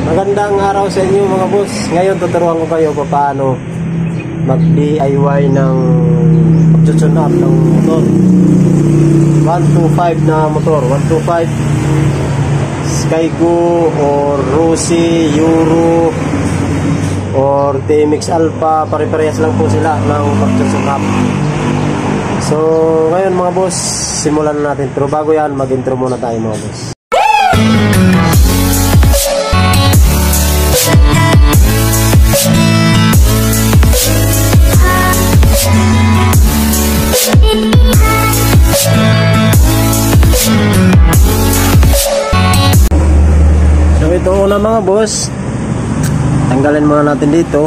Magandang araw sa inyo mga boss. Ngayon tuturuan ko kayo paano mag-DIY ng pag-tune up ng motor. 125 na motor, 125 Skygo or Rossi, Euro or TMX Alpha, pare-parehas lang po sila ng pag-tune up. So ngayon mga boss, simulan na natin. Pero bago yan, mag-intro muna tayo mga boss. So ito una mga boss, tanggalin muna natin dito.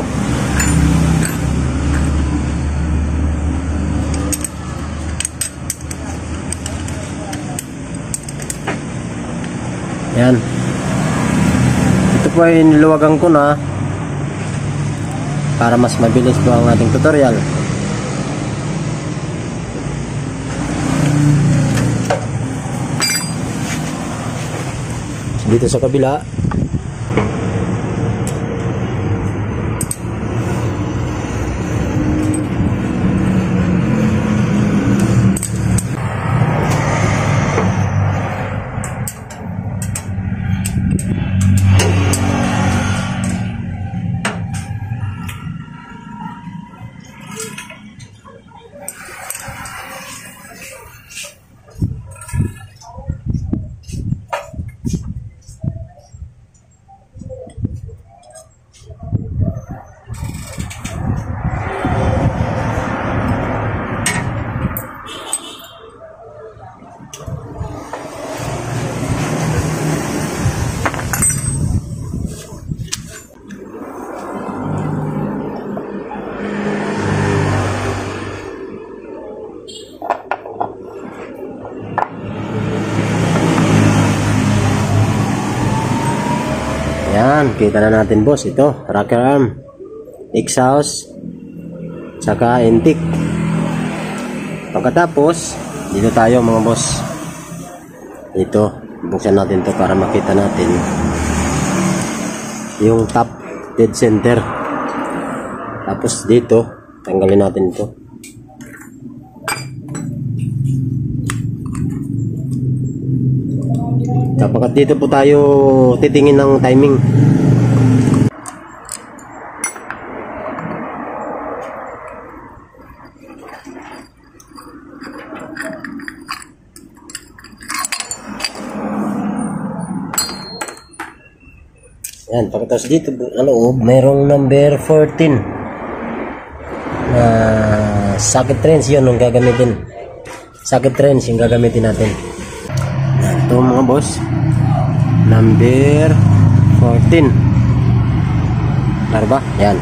Yan. Ito po ay niluwagan ko na para mas mabilis po ang ating tutorial. Dito sa kabila, yan, kita na natin boss, ito rocker arm, exhaust, saka intake. Pagkatapos dito tayo mga boss, ito buksan natin to para makita natin yung top dead center. Tapos dito tanggalin natin ito. Kapag dito po tayo titingin ng timing. Yan, pagkatapos dito sa loob, mayroong number 14 na socket wrench, yun ang gagamitin. Socket wrench yung gagamitin natin. Ito mga boss, number 14. Klaro ba? Yan.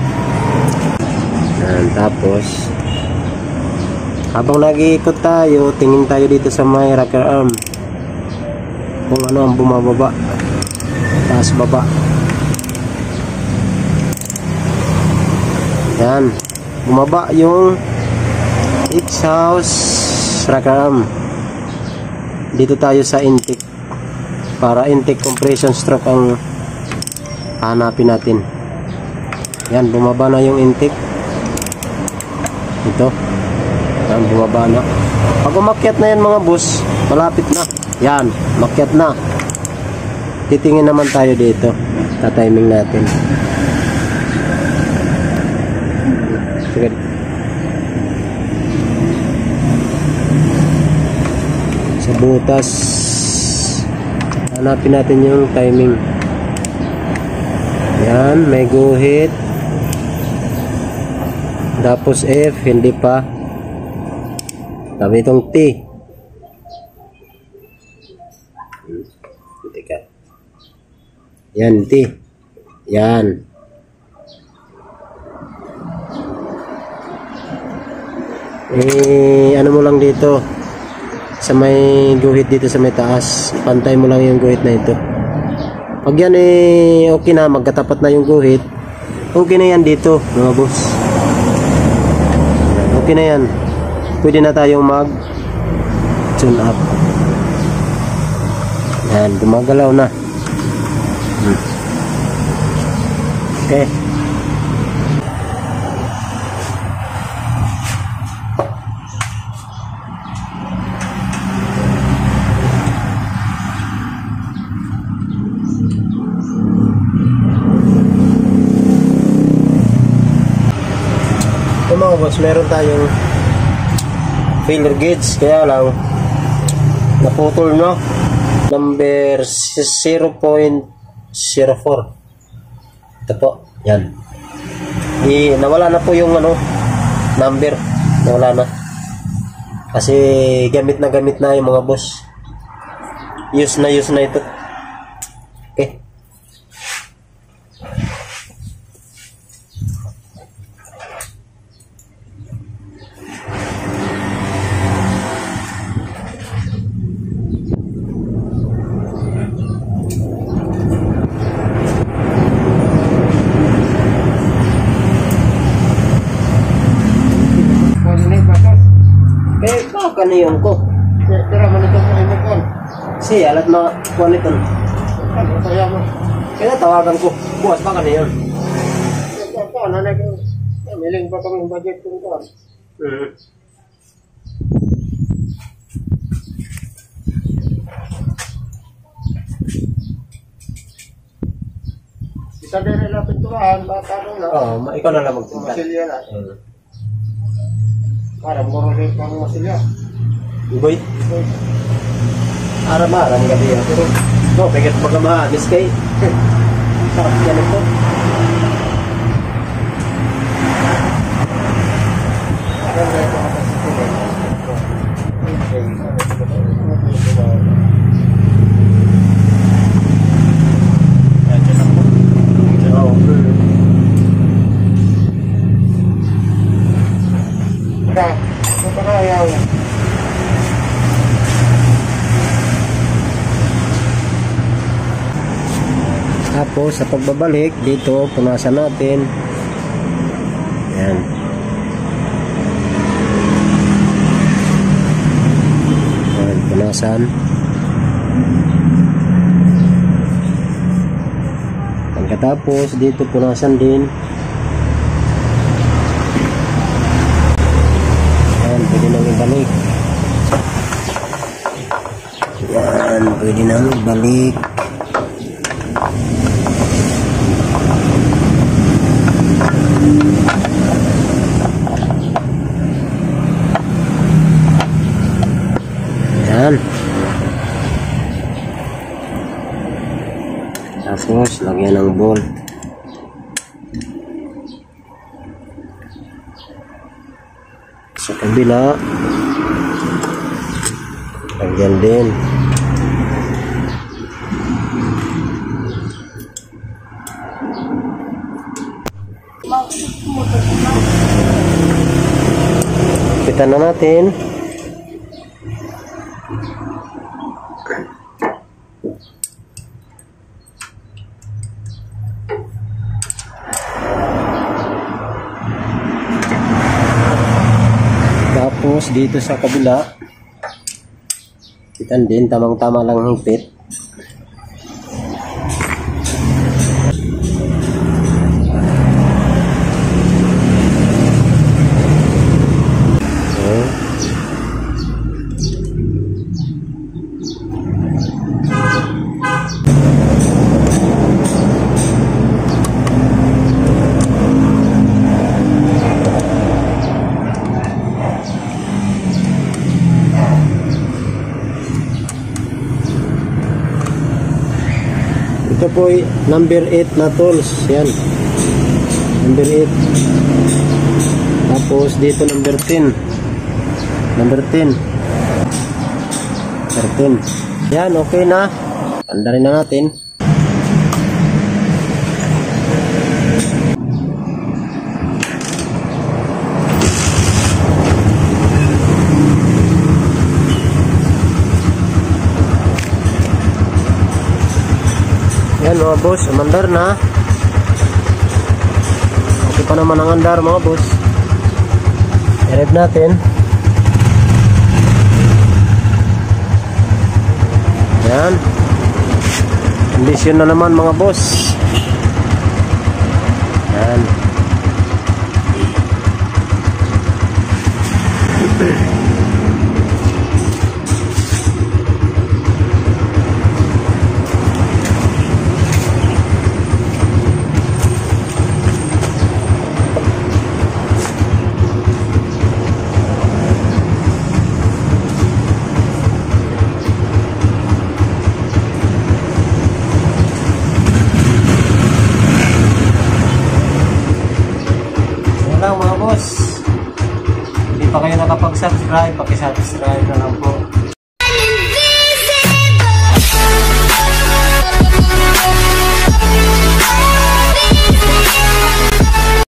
Tapos habang nag-iikot tayo, tingin tayo dito sa may rocker arm kung ano ang bumababa, taas baba. Yan, bumaba yung exhaust rocker arm. Dito tayo sa intake, para intake compression stroke ang hanapin natin. Yan, bumaba na yung intake. Ito, yan, bumaba na. Pag umakyat na yan mga boss, malapit na. Yan, umakyat na. Titingin naman tayo dito, tatiming natin. Sige. Sa butas, hanapin natin yung timing. Yan, may guhit. Tapos F, hindi pa. Tapos itong T. Yan, T. Yan. Ano mo lang dito sa may guhit dito sa may taas, pantay mo lang yung guhit na ito. Pag yan okay na, magkatapat na yung guhit, okay na yan dito mga boss. Okay na yan, pwede na tayong mag tune up. Yan, gumagalaw na. Okay. So mga boss, meron tayong filler gauge, kaya lang naputol, no? Number 0.04. Ito po, yan. Nawala na po yung number. Nawala na. Kasi gamit na yung mga boss. Use na ito. Okay. Kaniyon ko. Kira man ito sa inyo kon. Si alat mga kuaniton. Ano kaya mo? Kaya tawagan ko. Bukas pa kaniyon. Ito nanay ko. Miling pa kami budget ko kon. Bisa dire na pintuan, bata na. Oo, ikaw na lang magpunta. Masilya na. Para mo rin pang masilya. Iboy. Arama-aram gabi yan. Pero, no, pegat pagkamahanis kay. Sarap yan ito. Tapos sa pagbabalik dito, punasan natin. Ayan. Ayan, punasan. Pagkatapos dito punasan din. Ayan, pwede nang ibalik. Ayan, pwede nang ibalik. Yan. Tapos lagyan ng bolt. Sa kabila lagyan din. Kita na natin. Tapos dito sa kabila, kita din tamang-tama lang higpit. Ito po ay number 8 na tools. Yan. Number 8. Tapos dito number 10. Number 10. 13. Yan, okay na. Andarin na natin. Yan mga boss, umandar na. Okay pa naman ang andar mga boss. I-rev natin. Yan. Condition na naman mga boss. Yan. Lang mga boss, hindi pa kayo nakapag-subscribe, paki-subscribe na lang po.